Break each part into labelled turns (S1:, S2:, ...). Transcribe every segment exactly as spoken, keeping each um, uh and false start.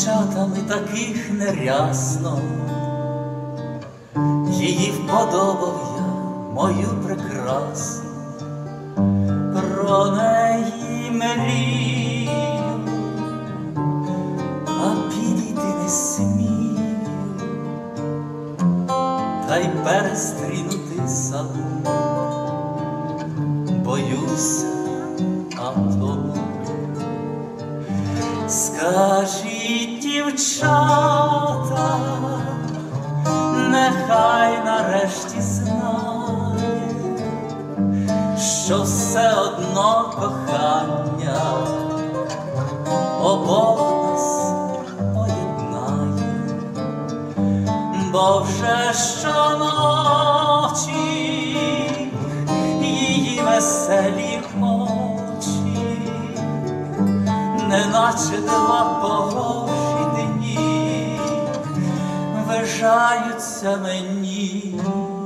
S1: дівчатами таких нерясно, її вподобав я, мою прекрасну, про неї мрію, а підійти не смію, та й перестрінути саму, боюся, а тому. Скажіть, дівчата, нехай нарешті знає, що все одно кохання обох нас поєднає, бо вже щоночі її веселі очі, неначе два погожі дні, вважаються мені.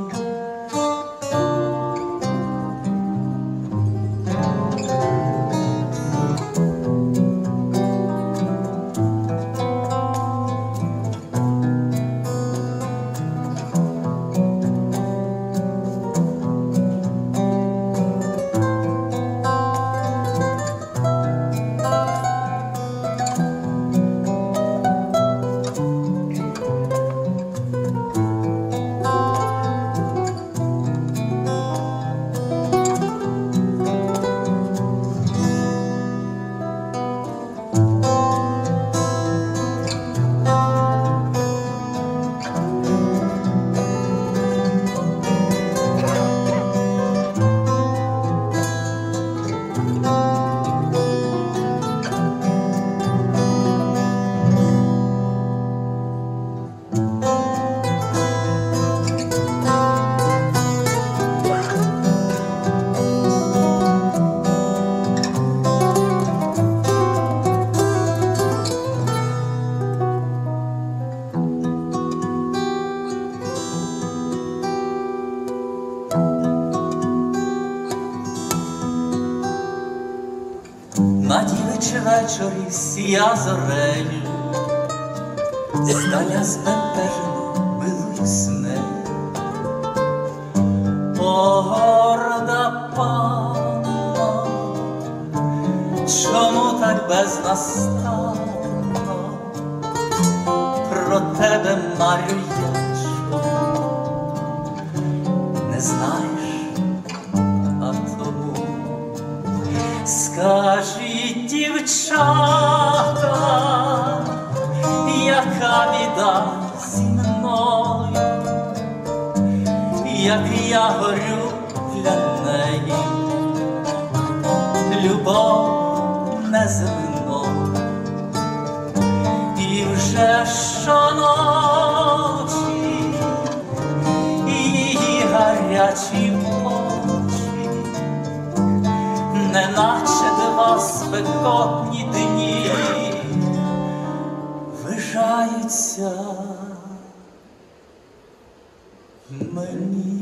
S1: На дівичі вечорі сія зорею, здаля збентежено милуюсь нею. О, горда панно, чому так безнастанно про тебе марю я? Не знаєш, а тому. Скажіть, дівчата, яка біда зі мною, як я горю для неї, любов неземною, і вже щоночі її гарячі очі, неначе два спекотні дні, вважаються мені.